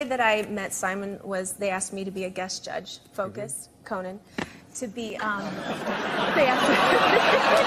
that I met Simon was they asked me to be a guest judge, Focus, Conan, to be, they asked